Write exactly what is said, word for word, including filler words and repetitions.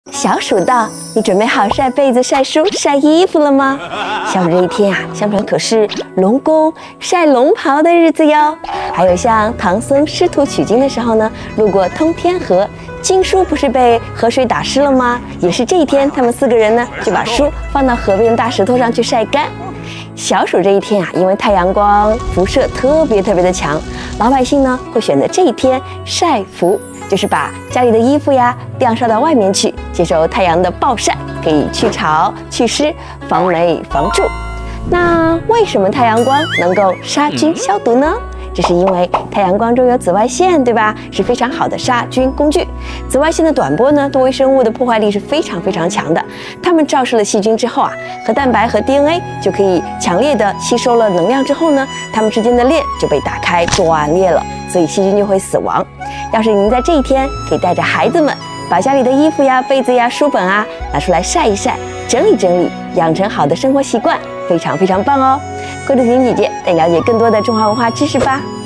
小暑到，你准备好晒被子、晒书、晒衣服了吗？小暑这一天啊，相传可是龙宫晒龙袍的日子哟。还有像唐僧师徒取经的时候呢，路过通天河，经书不是被河水打湿了吗？也是这一天，他们四个人呢就把书放到河边的大石头上去晒干。小暑这一天啊，因为太阳光辐射特别特别的强，老百姓呢会选择这一天晒服。就是把家里的衣服呀晾晒到外面去，接受太阳的暴晒，可以去潮、去湿、防霉、防蛀。那为什么太阳光能够杀菌消毒呢？这是因为太阳光中有紫外线，对吧？是非常好的杀菌工具。紫外线的短波呢，对微生物的破坏力是非常非常强的。它们照射了细菌之后啊，核蛋白和 D N A 就可以强烈的吸收了能量之后呢，它们之间的链就被打开断裂了，所以细菌就会死亡。要是您在这一天可以带着孩子们，把家里的衣服呀、被子呀、书本啊拿出来晒一晒，整理整理，养成好的生活习惯，非常非常棒哦！关注婷姐姐，带你了解更多的中华文化知识吧。